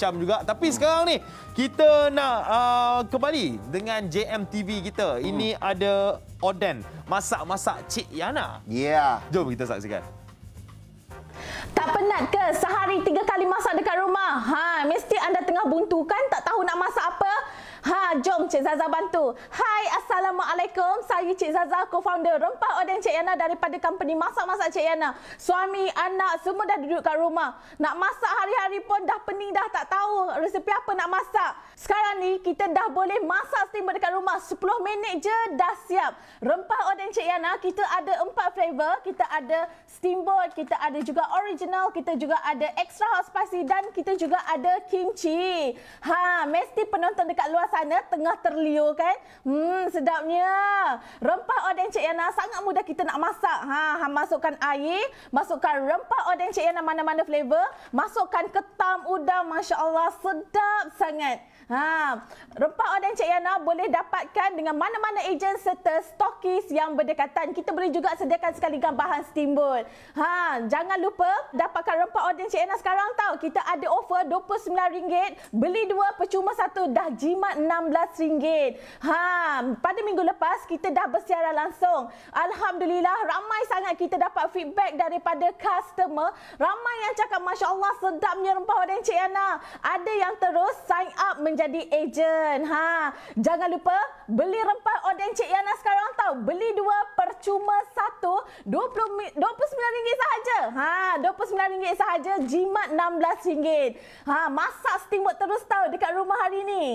Syam juga. Tapi sekarang ni kita nak kembali dengan JMTV kita. Ini ada Odeen masak-masak Cik Yana. Ya. Jom kita saksikan. Tak penat ke sehari 3 kali masak dekat rumah? Mesti anda tengah buntu kan, tak tahu nak masak apa? Jom Cik Zaza bantu. Hai, Assalamualaikum. Saya Cik Zaza, co-founder Rempah Odeen Cik Yana daripada company Masak-Masak Cik Yana. Suami, anak semua dah duduk kat rumah. Nak masak hari-hari pun dah pening dah, tak tahu resepi apa nak masak. Sekarang ni kita dah boleh masak steamboat dekat rumah. 10 minit je dah siap. Rempah Odeen Cik Yana, kita ada 4 flavor. Kita ada steamboat, kita ada juga original, kita juga ada extra hot spicy dan kita juga ada kimchi. Mesti penonton dekat luar sana tengah terliur kan? Sedapnya. Rempah Odeen Cik Yana sangat mudah kita nak masak. Masukkan air, masukkan rempah Odeen Cik Yana mana-mana flavor, masukkan ketam, udang, masya-Allah sedap sangat. Rempah Odeen Cik Yana boleh dapatkan dengan mana-mana ejen serta stokis yang berdekatan. Kita boleh juga sediakan sekaligus bahan steamboat. Jangan lupa dapatkan rempah Odeen Cik Yana sekarang tahu. Kita ada offer RM29. Beli 2 percuma 1 dah jimat RM16. Pada minggu lepas kita dah bersiaran langsung. Alhamdulillah ramai sangat kita dapat feedback daripada customer. Ramai yang cakap masya-Allah sedapnya rempah Odeen Cik Yana. Ada yang terus sign up menjadi ejen. Jangan lupa beli rempah Odeen Cik Yana sekarang tahu. Beli 2 percuma 1 RM29 sahaja. RM29 sahaja jimat RM16. Masak steamboat terus tahu dekat rumah hari ni.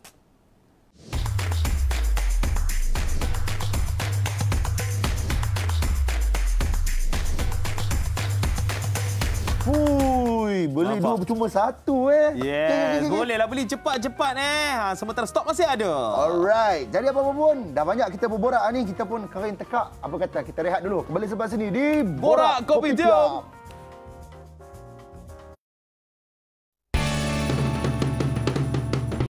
Beli 2 percuma 1 Yes, bolehlah beli cepat-cepat sementara stok masih ada. Alright. Jadi apa pun dah banyak kita berborak ni, kita pun kering tekak. Apa kata kita rehat dulu. Kembali sebelah sini di Borak Kopitiam.